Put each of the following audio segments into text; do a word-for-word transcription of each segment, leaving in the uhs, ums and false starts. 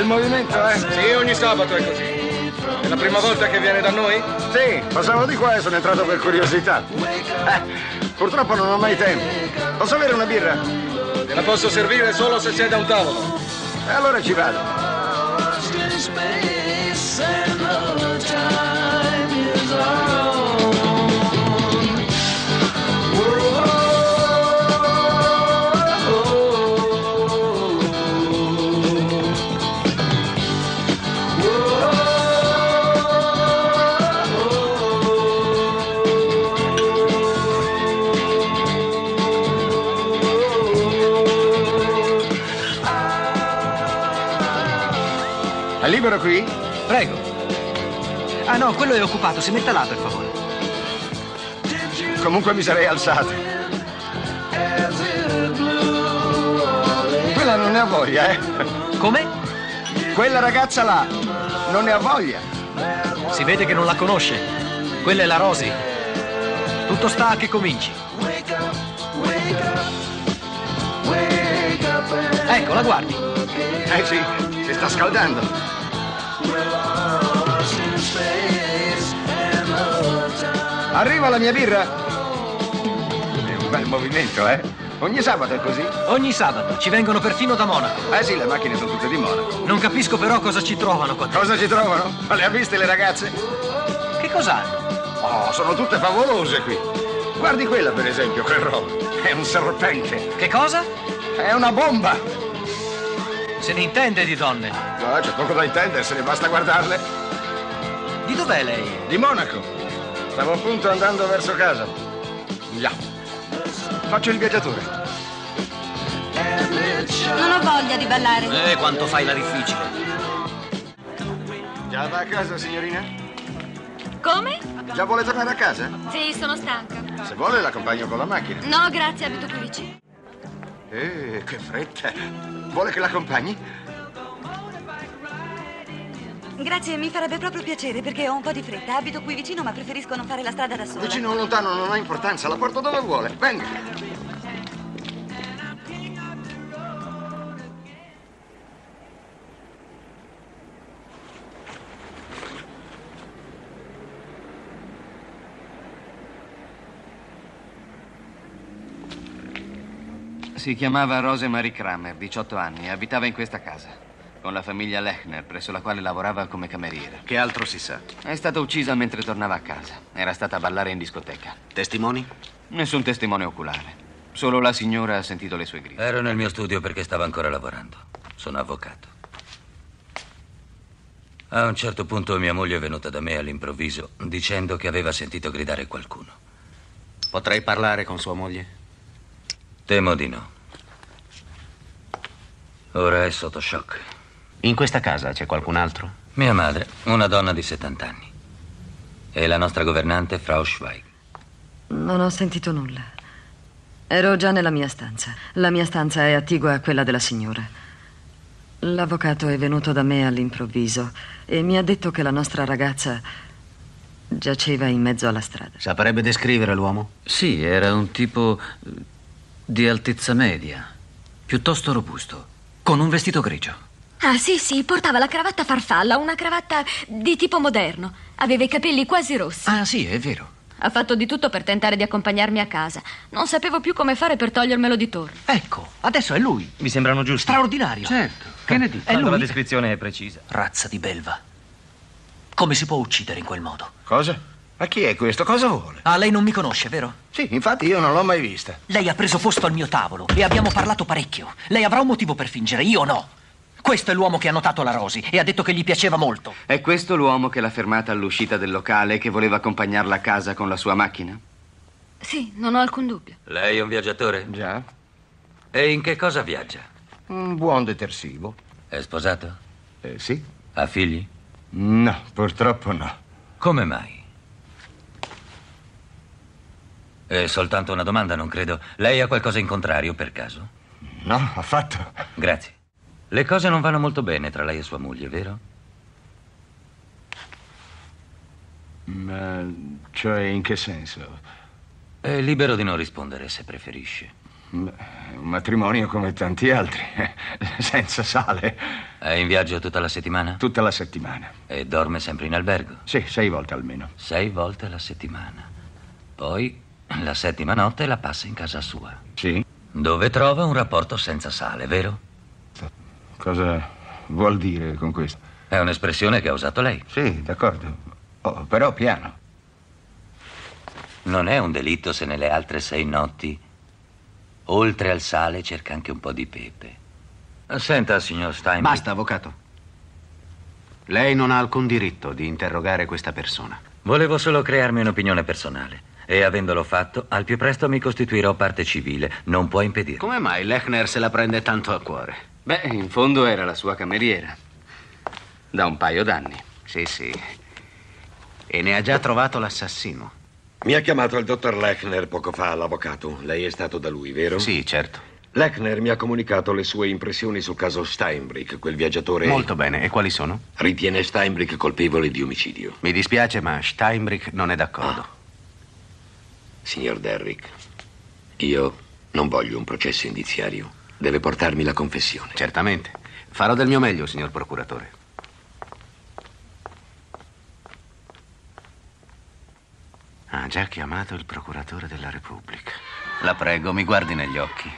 Bel movimento, eh? Sì, ogni sabato è così. È la prima volta che viene da noi? Sì, passavo di qua e sono entrato per curiosità. Eh, purtroppo non ho mai tempo. Posso avere una birra? Te la posso servire solo se sei da un tavolo. E allora ci vado. È libero qui? Prego. Ah no, quello è occupato, si metta là per favore. Comunque mi sarei alzato. Quella non ne ha voglia, eh? Come? Quella ragazza là non ne ha voglia. Si vede che non la conosce. Quella è la Rosy. Tutto sta a che cominci. Ecco, la guardi. Eh sì, si sta scaldando. Arriva la mia birra. È un bel movimento, eh? Ogni sabato è così? Ogni sabato. Ci vengono perfino da Monaco. Eh sì, le macchine sono tutte di Monaco. Non capisco però cosa ci trovano qua dentro. Cosa ci trovano? Ma le ha viste le ragazze? Che cos'hanno? Oh, sono tutte favolose qui. Guardi quella, per esempio, quel robo. È un serpente. Che cosa? È una bomba. Se ne intende di donne. No, c'è poco da intendersene, basta guardarle. Di dov'è lei? Di Monaco. Stavo appunto andando verso casa. Yeah. Faccio il viaggiatore. Non ho voglia di ballare. Eh, quanto fai la difficile. Già va a casa, signorina? Come? Già vuole tornare a casa? Sì, sono stanca. Se vuole l'accompagno con la macchina. No, grazie, abito qui vicino. Eh, che fretta. Vuole che l'accompagni? Grazie, mi farebbe proprio piacere perché ho un po' di fretta. Abito qui vicino, ma preferisco non fare la strada da sola. Vicino o lontano non ha importanza, la porto dove vuole. Venga. Si chiamava Rosemarie Kramer, diciotto anni, e abitava in questa casa con la famiglia Lechner, presso la quale lavorava come cameriera. Che altro si sa? È stata uccisa mentre tornava a casa. Era stata a ballare in discoteca. Testimoni? Nessun testimone oculare. Solo la signora ha sentito le sue grida. Ero nel mio studio perché stavo ancora lavorando. Sono avvocato. A un certo punto mia moglie è venuta da me all'improvviso dicendo che aveva sentito gridare qualcuno. Potrei parlare con sua moglie? Temo di no. Ora è sotto shock. In questa casa c'è qualcun altro? Mia madre, una donna di settanta anni. E la nostra governante, Frau Schweig. Non ho sentito nulla. Ero già nella mia stanza. La mia stanza è attigua a quella della signora. L'avvocato è venuto da me all'improvviso e mi ha detto che la nostra ragazza giaceva in mezzo alla strada. Saprebbe descrivere l'uomo? Sì, era un tipo di altezza media, piuttosto robusto, con un vestito grigio. Ah, sì, sì, portava la cravatta farfalla, una cravatta di tipo moderno. Aveva i capelli quasi rossi. Ah, sì, è vero. Ha fatto di tutto per tentare di accompagnarmi a casa. Non sapevo più come fare per togliermelo di torno. Ecco, adesso è lui. Mi sembrano giusti. Straordinario. Certo. Che ne dici? È lui. La descrizione è precisa. Razza di belva. Come si può uccidere in quel modo? Cosa? Ma chi è questo? Cosa vuole? Ah, lei non mi conosce, vero? Sì, infatti io non l'ho mai vista. Lei ha preso posto al mio tavolo e abbiamo parlato parecchio. Lei avrà un motivo per fingere, io no. Questo è l'uomo che ha notato la Rosy e ha detto che gli piaceva molto. È questo l'uomo che l'ha fermata all'uscita del locale e che voleva accompagnarla a casa con la sua macchina? Sì, non ho alcun dubbio. Lei è un viaggiatore? Già. E in che cosa viaggia? Un buon detersivo. È sposato? Eh, sì. Ha figli? No, purtroppo no. Come mai? È soltanto una domanda, non credo. Lei ha qualcosa in contrario, per caso? No, affatto. Grazie. Le cose non vanno molto bene tra lei e sua moglie, vero? Ma, cioè, in che senso? È libero di non rispondere se preferisce. Beh, un matrimonio come tanti altri, senza sale. È in viaggio tutta la settimana? Tutta la settimana. E dorme sempre in albergo? Sì, sei volte almeno. Sei volte alla settimana. Poi la settima notte la passa in casa sua. Sì. Dove trova un rapporto senza sale, vero? Cosa vuol dire con questo? È un'espressione che ha usato lei. Sì, d'accordo. Oh, però piano. Non è un delitto se nelle altre sei notti, oltre al sale, cerca anche un po' di pepe. Senta, signor Steinbeck. Basta, avvocato. Lei non ha alcun diritto di interrogare questa persona. Volevo solo crearmi un'opinione personale. E avendolo fatto, al più presto mi costituirò parte civile. Non può impedirlo. Come mai Lechner se la prende tanto a cuore? Beh, in fondo era la sua cameriera. Da un paio d'anni. Sì, sì. E ne ha già trovato l'assassino. Mi ha chiamato il dottor Lechner poco fa, l'avvocato. Lei è stato da lui, vero? Sì, certo. Lechner mi ha comunicato le sue impressioni sul caso Steinbrück, quel viaggiatore... Molto bene. E quali sono? Ritiene Steinbrück colpevole di omicidio. Mi dispiace, ma Steinbrück non è d'accordo. Ah. Signor Derrick, io non voglio un processo indiziario. Deve portarmi la confessione. Certamente. Farò del mio meglio, signor procuratore. Ha già chiamato il procuratore della Repubblica. La prego, mi guardi negli occhi.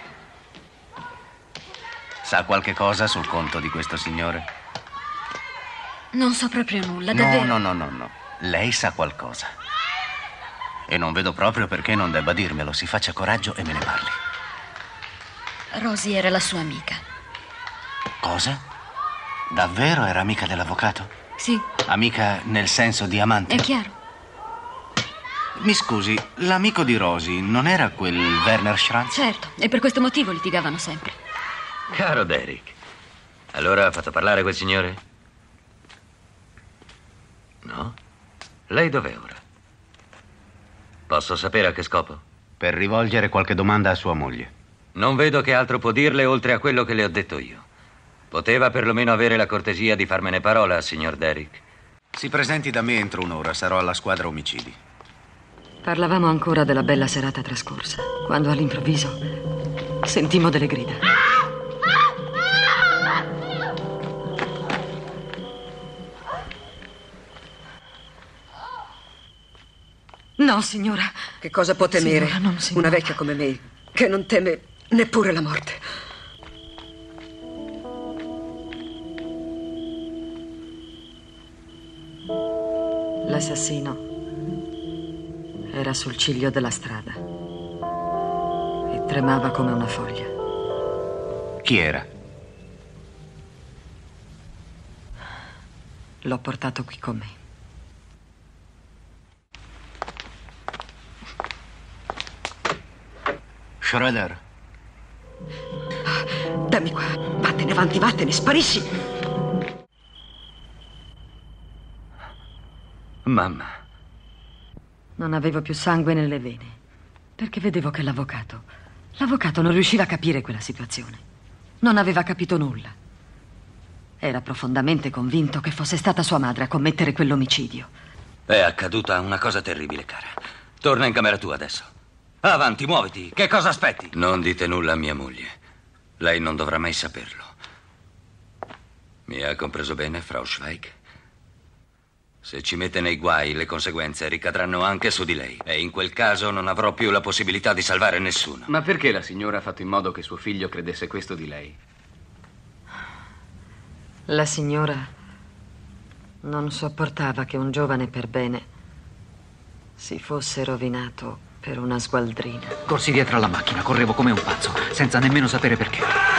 Sa qualche cosa sul conto di questo signore? Non so proprio nulla, davvero. No, no, no, no, no. Lei sa qualcosa. E non vedo proprio perché non debba dirmelo. Si faccia coraggio e me ne parli. Rosie era la sua amica. Cosa? Davvero era amica dell'avvocato? Sì. Amica nel senso di amante? È chiaro. Mi scusi, l'amico di Rosie non era quel Werner Schranz? Certo, e per questo motivo litigavano sempre. Caro Derrick, allora ha fatto parlare quel signore? No? Lei dov'è ora? Posso sapere a che scopo? Per rivolgere qualche domanda a sua moglie. Non vedo che altro può dirle oltre a quello che le ho detto io. Poteva perlomeno avere la cortesia di farmene parola, signor Derrick. Si presenti da me entro un'ora, sarò alla squadra omicidi. Parlavamo ancora della bella serata trascorsa, quando all'improvviso sentimmo delle grida. No, signora. Che cosa può temere Signora, non si una muova. vecchia come me, che non teme neppure la morte? L'assassino era sul ciglio della strada e tremava come una foglia. Chi era? L'ho portato qui con me. Schroeder. Dammi qua, vattene avanti, vattene, sparisci! Mamma. Non avevo più sangue nelle vene, perché vedevo che l'avvocato, l'avvocato non riusciva a capire quella situazione. Non aveva capito nulla. Era profondamente convinto che fosse stata sua madre a commettere quell'omicidio. È accaduta una cosa terribile, cara. Torna in camera tua adesso. Avanti, muoviti. Che cosa aspetti? Non dite nulla a mia moglie. Lei non dovrà mai saperlo. Mi ha compreso bene, Frau Schweig? Se ci mette nei guai, le conseguenze ricadranno anche su di lei. E in quel caso non avrò più la possibilità di salvare nessuno. Ma perché la signora ha fatto in modo che suo figlio credesse questo di lei? La signora non sopportava che un giovane per bene si fosse rovinato per una sgualdrina. Corsi dietro alla macchina, correvo come un pazzo, senza nemmeno sapere perché.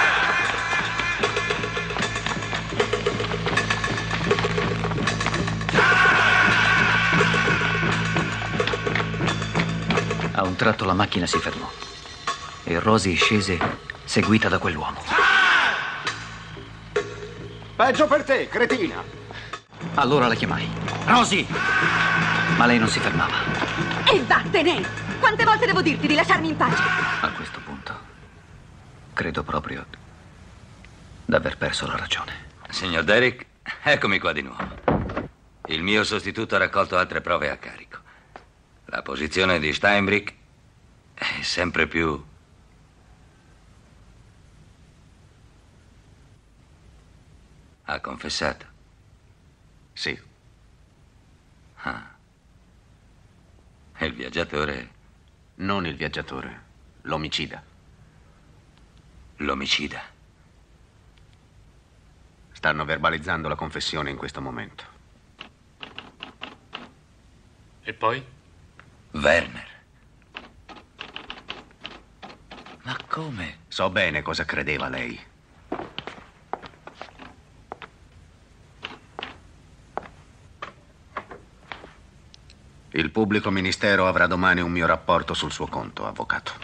A un tratto la macchina si fermò e Rosie scese seguita da quell'uomo. Peggio per te, cretina! Allora la chiamai. Rosie! Ma lei non si fermava. E vattene! Quante volte devo dirti di lasciarmi in pace? A questo punto, credo proprio d'aver perso la ragione. Signor Derrick, eccomi qua di nuovo. Il mio sostituto ha raccolto altre prove a carico. La posizione di Steinbrück è sempre più Ha confessato? Sì. Ah. E il viaggiatore? Non il viaggiatore, l'omicida. L'omicida? Stanno verbalizzando la confessione in questo momento. E poi? Werner. Ma come? So bene cosa credeva lei. Il pubblico ministero avrà domani un mio rapporto sul suo conto, avvocato.